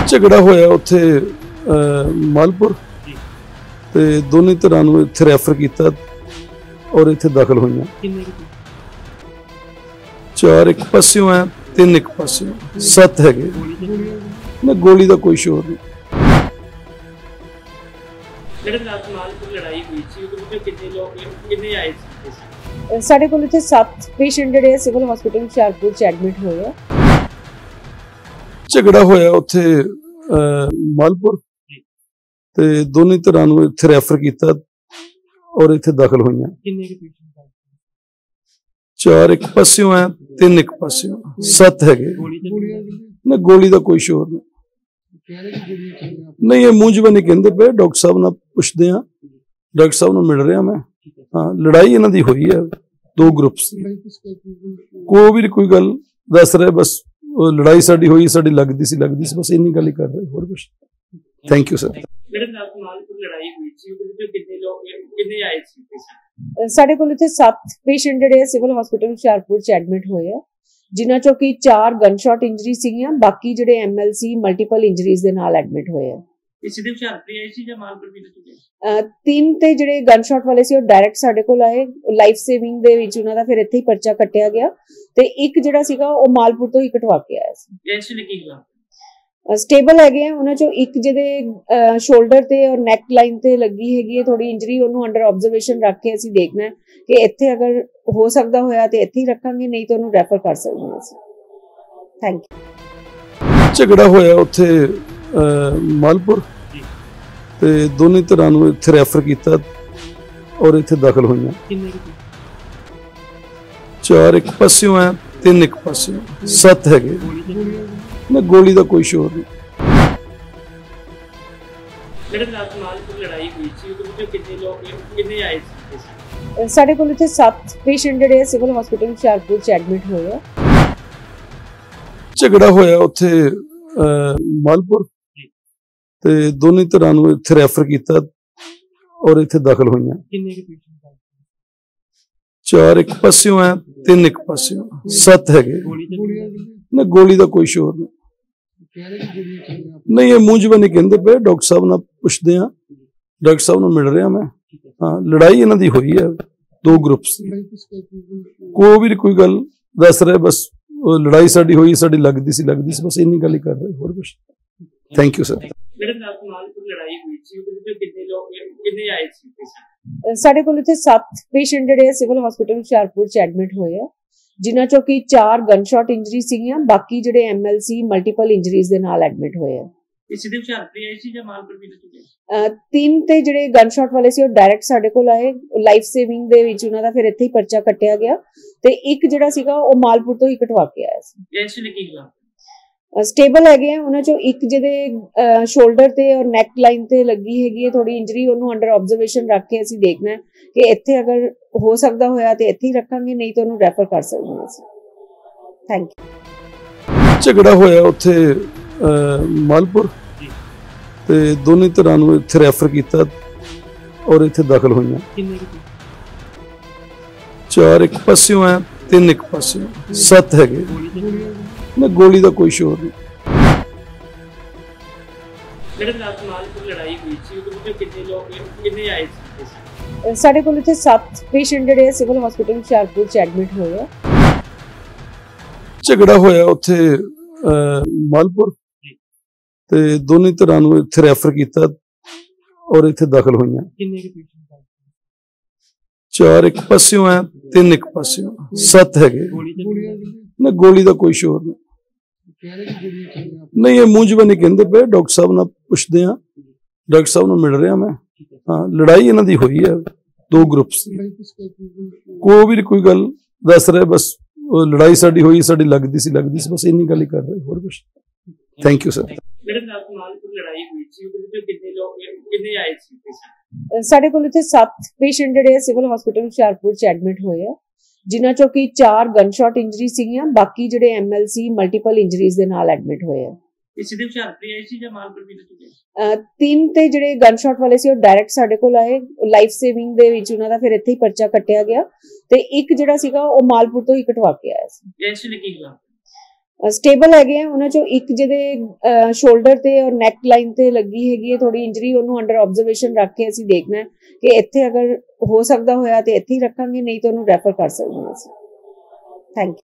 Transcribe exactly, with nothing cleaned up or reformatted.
ਝਗੜਾ ਹੋਇਆ ਉੱਥੇ ਮਾਲਪੁਰ ਤੇ ਦੋਨੇ ਧਿਰਾਂ ਨੂੰ ਇੱਥੇ ਰੈਫਰ ਕੀਤਾ ਔਰ ਇੱਥੇ ਦਾਖਲ ਹੋਈਆਂ। ਚਾਰ ਇੱਕ ਪਾਸਿਓਂ ਹੈ, ਤਿੰਨ ਇੱਕ ਪਾਸਿਓਂ, ਸੱਤ ਹੈਗੇ ਨਾ। ਗੋਲੀ ਦਾ ਕੋਈ ਸ਼ੋਰ ਨਹੀਂ। ਜਿਹੜੇ ਰਾਤ ਮਾਲਪੁਰ ਲੜਾਈ ਹੋਈ ਸੀ ਉਹਦੇ ਵਿੱਚ ਕਿੰਨੇ ਲੋਕ ਕਿੰਨੇ ਆਏ ਸੀ? ਸਾਡੇ ਕੋਲ ਇੱਥੇ ਸੱਤ ਪੇਸ਼ੈਂਟ ਜਿਹੜੇ ਸਿਵਲ ਹਸਪੀਟਲ ਹੁਸ਼ਿਆਰਪੁਰ ਚ ਐਡਮਿਟ ਹੋਏ ਆ। ਝਗੜਾ ਹੋਇਆ ਉੱਥੇ ਮਾਲਪੁਰ ਤੇ ਦੋਨੇ ਧਿਰਾਂ ਨੂੰ ਇੱਥੇ ਰੈਫਰ ਕੀਤਾ ਔਰ ਇੱਥੇ ਦਾਖਲ ਹੋਈਆਂ। ਕਿੰਨੇ ਕੁ ਪੇਸ਼ੈਂਟ? ਚਾਰ ਇੱਕ ਪਾਸਿਓਂ ਹੈ, ਤਿੰਨ ਇੱਕ ਪਾਸਿਓਂ, ਸੱਤ ਹੈਗੇ ਨਾ। ਗੋਲੀ ਦਾ ਕੋਈ ਸ਼ੋਰ ਨਹੀਂ। ਨਹੀਂ, ਇਹ ਮੂੰਹ ਜ਼ਬਾਨੀ ਕਹਿੰਦੇ ਪਏ। ਡਾਕਟਰ ਸਾਹਿਬ ਨਾਲ ਪੁੱਛਦੇ ਆ, ਡਾਕਟਰ ਸਾਹਿਬ ਨੂੰ ਮਿਲ ਰਿਹਾ ਮੈਂ। ਹਾਂ, ਲੜਾਈ ਇਹਨਾਂ ਦੀ ਹੋਈ ਹੈ ਦੋ ਗਰੁੱਪਸ ਦੀ। ਕੋਈ ਵੀ ਕੋਈ ਗੱਲ ਦੱਸ ਰਹੇ, ਬਸ ਲੜਾਈ ਸਾਡੀ ਹੋਈ, ਸਾਡੀ ਲੱਗਦੀ ਸੀ ਲੱਗਦੀ ਸੀ ਬਸ ਇੰਨੀ ਗੱਲ ਹੀ ਕਰ ਰਹੇ, ਹੋਰ ਕੁਝ। Thank you sir. ਜਿਹੜੇ ਰਾਤ ਮਾਲਪੁਰ ਲੜਾਈ ਹੋਈ ਸੀ ਉਹਦੇ ਵਿੱਚ ਕਿੰਨੇ ਲੋਕ ਕਿੰਨੇ ਆਏ ਸੀ? ਸਾਡੇ ਕੋਲ ਇੱਥੇ ਸੱਤ ਪੇਸ਼ੈਂਟ ਜਿਹੜੇ ਸਿਵਲ ਹਸਪੀਟਲ ਹੁਸ਼ਿਆਰਪੁਰ ਚ ਐਡਮਿਟ ਹੋਏ ਆ, ਜਿਨ੍ਹਾਂ ਚੋਂ ਕਿ ਚਾਰ ਗਨ ਸ਼ਾਟ ਇੰਜਰੀ ਸੀਗੀਆਂ, ਬਾਕੀ ਜਿਹੜੇ ਐਮਐਲਸੀ ਮਲਟੀਪਲ ਇੰਜਰੀਜ਼ ਦੇ ਨਾਲ ਐਡਮਿਟ ਹੋਏ ਆ। ਇਹ ਸਿੱਧੇ ਹੁਸ਼ਿਆਰਪੁਰ ਆਏ ਸੀ ਜਾਂ ਮਾਲਪੁਰ ਵੀ ਚੁੱਕੇ? ਤਿੰਨ ਤੇ ਜਿਹੜੇ ਗਨ ਸ਼ਾਟ ਵਾਲੇ ਸੀ ਉਹ ਡਾਇਰੈਕਟ ਸਾਡੇ ਕੋਲ ਆਏ। ਲਾਈਫ ਸੇਵਿੰਗ ਦੇ ਵਿੱਚ ਉਹਨਾਂ ਦਾ ਫਿਰ ਇੱਥੇ ਹੀ ਪਰਚਾ ਕੱਟਿਆ ਗਿਆ ਤੇ ਇੱਕ ਜਿਹੜਾ ਸੀਗਾ ਉਹ ਮਾਲਪੁਰ ਤੋਂ ਹੀ ਕਟਵਾ ਕੇ ਆਇਆ ਸੀ। ਇਸ ਲਈ ਕੀ ਗੱਲ ਸਟੇਬਲ ਹੈਗੇ ਆ ਉਹਨਾਂ ਚੋਂ ਇੱਕ ਜਿਹਦੇ ਸ਼ੋਲਡਰ ਤੇ ਔਰ ਨੈਕ ਲਾਈਨ ਤੇ ਲੱਗੀ ਹੈਗੀ ਹੈ ਥੋੜੀ ਇੰਜਰੀ, ਉਹਨੂੰ ਅੰਡਰ ਆਬਜ਼ਰਵੇਸ਼ਨ ਰੱਖ ਕੇ ਅਸੀਂ ਦੇਖਣਾ ਕਿ ਇੱਥੇ ਅਗਰ ਹੋ ਸਕਦਾ ਹੋਇਆ ਤੇ ਇੱਥੇ ਹੀ ਰੱਖਾਂਗੇ, ਨਹੀਂ ਤਾਂ ਉਹਨੂੰ ਰੈਫਰ ਕਰ ਸਕਦੇ ਹਾਂ ਅਸੀਂ। Thank you. ਝਗੜਾ ਹੋਇਆ ਉੱਥੇ ਮਾਲਪੁਰ ਤੇ ਦੋਨੇ ਧਿਰਾਂ ਨੂੰ ਇੱਥੇ ਰੈਫਰ ਕੀਤਾ ਔਰ ਇੱਥੇ ਦਾਖਲ ਹੋਈਆਂ। ਕਿੰਨੇ ਕੁ? ਚਾਰ ਇੱਕ ਪਾਸਿਓਂ ਹੈ, ਤਿੰਨ ਇੱਕ ਪਾਸਿਓਂ, ਸੱਤ ਹੈਗੇ ਨਾ। ਗੋਲੀ ਦਾ ਕੋਈ ਸ਼ੋਰ ਨਹੀਂ। ਜਿਹੜੇ ਰਾਤ ਮਾਲਪੁਰ ਲੜਾਈ ਹੋਈ ਸੀ ਉਹਦੇ ਵਿੱਚ ਕਿੰਨੇ ਲੋਕ ਕਿੰਨੇ ਆਏ ਸੀ? ਸਾਡੇ ਕੋਲ ਇੱਥੇ ਸੱਤ ਪੇਸ਼ੈਂਟ ਜਿਹੜੇ ਸਿਵਲ ਹਸਪੀਟਲ ਹੁਸ਼ਿਆਰਪੁਰ ਚ ਐਡਮਿਟ ਹੋਏ ਆ। ਝਗੜਾ ਹੋਇਆ ਉੱਥੇ ਮਾਲਪੁਰ ਤੇ ਦੋਨੇ ਧਿਰਾਂ ਨੂੰ ਇੱਥੇ ਰੈਫਰ ਕੀਤਾ ਔਰ ਇੱਥੇ ਦਾਖਲ ਹੋਈਆਂ। ਕਿੰਨੇ ਕੁ ਪੇਸ਼ੈਂਟ? ਚਾਰ ਇੱਕ ਪਾਸਿਓਂ ਹੈ, ਤਿੰਨ ਇੱਕ ਪਾਸਿਓਂ, ਸੱਤ ਹੈਗੇ ਨਾ। ਗੋਲੀ ਦਾ ਕੋਈ ਸ਼ੋਰ ਨਹੀਂ। ਨਹੀਂ, ਇਹ ਮੂੰਹ ਜ਼ਬਾਨੀ ਕਹਿੰਦੇ ਪਏ। ਡਾਕਟਰ ਸਾਹਿਬ ਨਾਲ ਪੁੱਛਦੇ ਆ, ਡਾਕਟਰ ਸਾਹਿਬ ਨੂੰ ਮਿਲ ਰਿਹਾ ਮੈਂ। ਹਾਂ, ਲੜਾਈ ਇਹਨਾਂ ਦੀ ਹੋਈ ਹੈ ਦੋ ਗਰੁੱਪਸ ਦੀ। ਕੋਈ ਵੀ ਕੋਈ ਗੱਲ ਦੱਸ ਰਹੇ, ਬਸ ਲੜਾਈ ਸਾਡੀ ਹੋਈ, ਸਾਡੀ ਲੱਗਦੀ ਸੀ ਲੱਗਦੀ ਸੀ ਬਸ ਇੰਨੀ ਗੱਲ ਹੀ ਕਰ ਰਹੇ, ਹੋਰ ਕੁਝ। Thank you sir. ਜਿਹੜੇ ਰਾਤ ਮਾਲਪੁਰ ਲੜਾਈ ਹੋਈ ਸੀ ਉਹਦੇ ਵਿੱਚ ਕਿੰਨੇ ਲੋਕ ਕਿੰਨੇ ਆਏ ਸੀ? ਸਾਡੇ ਕੋਲ ਇੱਥੇ ਸੱਤ ਪੇਸ਼ੈਂਟ ਜਿਹੜੇ ਸਿਵਲ ਹਸਪੀਟਲ ਹੁਸ਼ਿਆਰਪੁਰ ਚ ਐਡਮਿਟ ਹੋਏ ਆ, ਜਿਨ੍ਹਾਂ ਚੋਂ ਕਿ ਚਾਰ ਗਨ ਸ਼ਾਟ ਇੰਜਰੀ ਸੀਗੀਆਂ, ਬਾਕੀ ਜਿਹੜੇ ਐਮਐਲਸੀ ਮਲਟੀਪਲ ਇੰਜਰੀਜ਼ ਦੇ ਨਾਲ ਐਡਮਿਟ ਹੋਏ ਆ। ਇਹ ਸਿੱਧੇ ਹੁਸ਼ਿਆਰਪੁਰ ਆਏ ਸੀ ਜਾਂ ਮਾਲਪੁਰ ਵੀ ਚੁੱਕੇ? ਤਿੰਨ ਤੇ ਜਿਹੜੇ ਗਨ ਸ਼ਾਟ ਵਾਲੇ ਸੀ ਉਹ ਡਾਇਰੈਕਟ ਸਾਡੇ ਕੋਲ ਆਏ। ਲਾਈਫ ਸੇਵਿੰਗ ਦੇ ਵਿੱਚ ਉਹਨਾਂ ਦਾ ਫਿਰ ਇੱਥੇ ਹੀ ਪਰਚਾ ਕੱਟਿਆ ਗਿਆ ਤੇ ਇੱਕ ਜਿਹੜਾ ਸੀਗਾ ਉਹ ਮਾਲਪੁਰ ਤੋਂ ਹੀ ਕਟਵਾ ਕੇ ਆਇਆ ਸੀ। ਇਸ ਲਈ ਕੀ ਗੱਲ ਸਟੇਬਲ ਹੈਗੇ ਆ ਉਹਨਾਂ ਚੋਂ ਇੱਕ ਜਿਹਦੇ ਸ਼ੋਲਡਰ ਤੇ ਔਰ ਨੈਕ ਲਾਈਨ ਤੇ ਲੱਗੀ ਹੈਗੀ ਹੈ ਥੋੜੀ ਇੰਜਰੀ, ਉਹਨੂੰ ਅੰਡਰ ਆਬਜ਼ਰਵੇਸ਼ਨ ਰੱਖ ਕੇ ਅਸੀਂ ਦੇਖਣਾ ਕਿ ਇੱਥੇ ਅਗਰ ਹੋ ਸਕਦਾ ਹੋਇਆ ਤੇ ਇੱਥੇ ਹੀ ਰੱਖਾਂਗੇ, ਨਹੀਂ ਤਾਂ ਉਹਨੂੰ ਰੈਫਰ ਕਰ ਸਕਦੇ ਹਾਂ ਅਸੀਂ। Thank you. ਝਗੜਾ ਹੋਇਆ ਉੱਥੇ ਮਾਲਪੁਰ ਤੇ ਦੋਨੇ ਧਿਰਾਂ ਨੂੰ ਇੱਥੇ ਰੈਫਰ ਕੀਤਾ ਔਰ ਇੱਥੇ ਦਾਖਲ ਹੋਈਆਂ। ਕਿੰਨੇ ਕੁ? ਚਾਰ ਇੱਕ ਪਾਸਿਓਂ ਹੈ, ਤਿੰਨ ਇੱਕ ਪਾਸਿਓਂ, ਸੱਤ ਹੈਗੇ ਨਾ। ਗੋਲੀ ਦਾ ਕੋਈ ਸ਼ੋਰ ਨਹੀਂ। ਜਿਹੜੇ ਰਾਤ ਮਾਲਪੁਰ ਲੜਾਈ ਹੋਈ ਸੀ ਉਹਦੇ ਵਿੱਚ ਕਿੰਨੇ ਲੋਕ ਕਿੰਨੇ ਆਏ ਸੀ? ਸਾਡੇ ਕੋਲ ਇੱਥੇ ਸੱਤ ਪੇਸ਼ੈਂਟ ਜਿਹੜੇ ਸਿਵਲ ਹਸਪੀਟਲ ਹੁਸ਼ਿਆਰਪੁਰ ਚ ਐਡਮਿਟ ਹੋਏ ਆ। ਝਗੜਾ ਹੋਇਆ ਉੱਥੇ ਮਾਲਪੁਰ ਤੇ ਦੋਨੇ ਧਿਰਾਂ ਨੂੰ ਇੱਥੇ ਰੈਫਰ ਕੀਤਾ ਔਰ ਇੱਥੇ ਦਾਖਲ ਹੋਈਆਂ। ਕਿੰਨੇ ਕੁ ਪੇਸ਼ੈਂਟ? ਚਾਰ ਇੱਕ ਪਾਸਿਓਂ ਹੈ, ਤਿੰਨ ਇੱਕ ਪਾਸਿਓਂ, ਸੱਤ ਹੈਗੇ ਨਾ। ਗੋਲੀ ਦਾ ਕੋਈ ਸ਼ੋਰ ਨਹੀਂ। ਨਹੀਂ, ਇਹ ਮੂੰਹ ਜ਼ਬਾਨੀ ਕਹਿੰਦੇ ਪਏ। ਡਾਕਟਰ ਸਾਹਿਬ ਨਾਲ ਪੁੱਛਦੇ ਆ, ਡਾਕਟਰ ਸਾਹਿਬ ਨੂੰ ਮਿਲ ਰਿਹਾ ਮੈਂ। ਹਾਂ, ਲੜਾਈ ਇਹਨਾਂ ਦੀ ਹੋਈ ਹੈ ਦੋ ਗਰੁੱਪਸ ਦੀ। ਕੋਈ ਵੀ ਕੋਈ ਗੱਲ ਦੱਸ ਰਹੇ, ਬਸ ਲੜਾਈ ਸਾਡੀ ਹੋਈ, ਸਾਡੀ ਲੱਗਦੀ ਸੀ ਲੱਗਦੀ ਸੀ ਬਸ ਇੰਨੀ ਗੱਲ ਹੀ ਕਰ ਰਹੇ, ਹੋਰ ਕੁਝ। Thank you sir. ਜਿਹੜੇ ਰਾਤ ਮਾਲਪੁਰ ਲੜਾਈ ਹੋਈ ਸੀ ਉਹਦੇ ਵਿੱਚ ਕਿੰਨੇ ਲੋਕ ਕਿੰਨੇ ਆਏ ਸੀ? ਸਾਡੇ ਕੋਲ ਇੱਥੇ ਸੱਤ ਪੇਸ਼ੈਂਟ ਜਿਹੜੇ ਸਿਵਲ ਹਸਪੀਟਲ ਹੁਸ਼ਿਆਰਪੁਰ ਚ ਐਡਮਿਟ ਹੋਏ ਆ, ਜਿਨ੍ਹਾਂ ਚੋਂ ਕਿ ਚਾਰ ਗਨ ਸ਼ਾਟ ਇੰਜਰੀ ਸੀਗੀਆਂ, ਬਾਕੀ ਜਿਹੜੇ ਐਮਐਲਸੀ ਮਲਟੀਪਲ ਇੰਜਰੀਜ਼ ਦੇ ਨਾਲ ਐਡਮਿਟ ਹੋਏ ਆ। ਇਹ ਸਿੱਧੇ ਹੁਸ਼ਿਆਰਪੁਰ ਆਏ ਸੀ ਜਾਂ ਮਾਲਪੁਰ ਵੀ ਚੁੱਕੇ? ਤਿੰਨ ਤੇ ਜਿਹੜੇ ਗਨ ਸ਼ਾਟ ਵਾਲੇ ਸੀ ਉਹ ਡਾਇਰੈਕਟ ਸਾਡੇ ਕੋਲ ਆਏ। ਲਾਈਫ ਸੇਵਿੰਗ ਦੇ ਵਿੱਚ ਉਹਨਾਂ ਦਾ ਫਿਰ ਇੱਥੇ ਹੀ ਪਰਚਾ ਕੱਟਿਆ ਗਿਆ ਤੇ ਇੱਕ ਜਿਹੜਾ ਸੀਗਾ ਉਹ ਮਾਲਪੁਰ ਤੋਂ ਹੀ ਕਟਵਾ ਕੇ ਆਇਆ ਸੀ। ਇਸ ਲਈ ਕੀ ਗੱਲ ਸਟੇਬਲ ਹੈਗੇ ਆ। ਉਹਨਾਂ ਚੋਂ ਇੱਕ ਜਿਹਦੇ ਸ਼ੋਲਡਰ ਤੇ ਔਰ ਨੈਕ ਲਾਈਨ ਤੇ ਲੱਗੀ ਹੈਗੀ ਹੈ ਥੋੜੀ ਇੰਜਰੀ, ਉਹਨੂੰ ਅੰਡਰ ਆਬਜ਼ਰਵੇਸ਼ਨ ਰੱਖ ਕੇ ਅਸੀਂ ਦੇਖਣਾ ਕਿ ਇੱਥੇ ਅਗਰ ਹੋ ਸਕਦਾ ਹੋਇਆ ਤੇ ਇੱਥੇ ਹੀ ਰੱਖਾਂਗੇ, ਨਹੀਂ ਤਾਂ ਉਹਨੂੰ ਰੈਫਰ ਕਰ ਸਕਦੇ ਹਾਂ ਅਸੀਂ। Thank you.